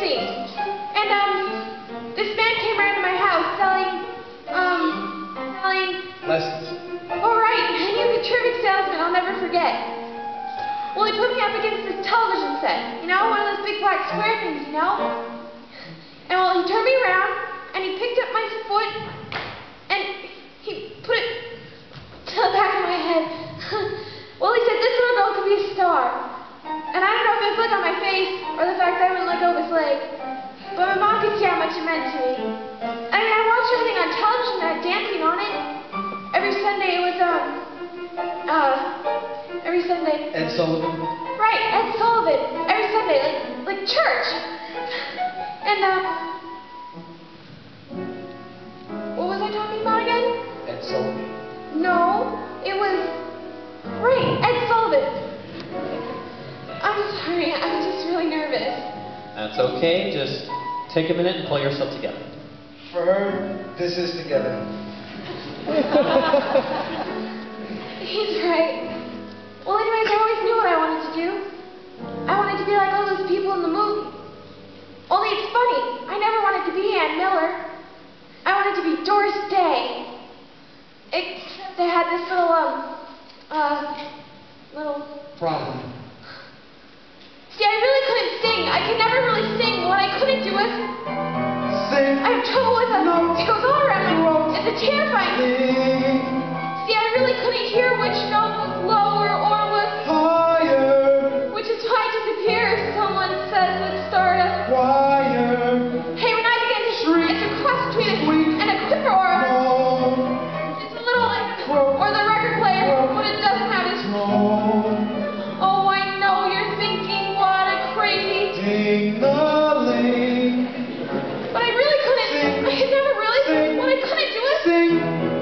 dancing. And, this man came around to my house selling lessons. Oh, right. He was a terrific salesman I'll never forget. Well, he put me up against this television set. You know, one of those big black square things, you know? And, well, he turned me around, and he picked up my foot, and he put it to the back of my head. Well, he said this little girl could be a star. And I don't know if it was look on my face, or the fact that I wouldn't let go of his leg. But my mom could see how much it meant to me. I mean, I watched everything on television that had dancing on it. Every Sunday it was, every Sunday. Ed Sullivan. Right, Ed Sullivan. Every Sunday, like church. And, what was I talking about again? Ed Sullivan. No, it was, right, Ed Sullivan. I'm sorry, I'm just really nervous. That's okay, just take a minute and pull yourself together. For her, this is together. He's right. Well, anyways, I always knew what I wanted to do. I wanted to be like all those people in the movie. Only it's funny, I never wanted to be Ann Miller. I wanted to be Doris Day. Except I had this little Problem. See, I really couldn't sing. I could never really sing. What I couldn't do was Sing. I have trouble with it. It goes all around my throat. It's a terrifying. Sing. See, I really couldn't hear which note was lower or was Higher. which is why I disappear if someone says let's start a Wire. Hey, when I begin to Shriek. it's a cross between a Squeak. and a quiver or a Moan. it's a little like Croak. or the record player. What it doesn't have is Moan. oh, I know you're thinking what a crazy. Ding-a-ling. But I really couldn't. Sing. I could never really. Sing. What I couldn't do is Sing.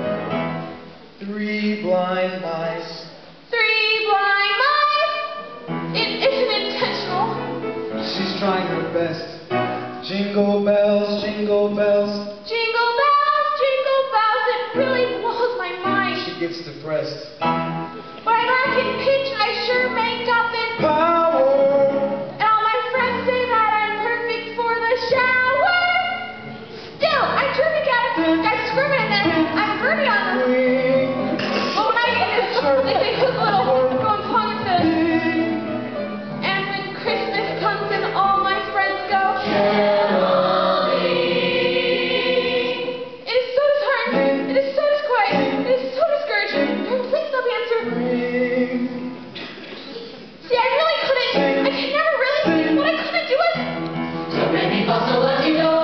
Three blind mice. three blind mice. It isn't intentional. She's trying her best. Jingle bells, jingle bells. Jingle bells, jingle bells. It really blows my mind. She gets depressed. But I lack in pitch and I sure make up in Power. and all my friends say that I'm perfect for the shower. Still, I'm terrific at it. I scream it and then I'm Bernie on them. Swing. But when I get this, they say who's little, going pong and fit. And when Christmas comes and all my friends go caroling. It is so disheartening. It is so disquieting. It is so discouraging. Please stop answering. Ring. See, I really couldn't. I could never really. What I couldn't do is. So many people so lucky, no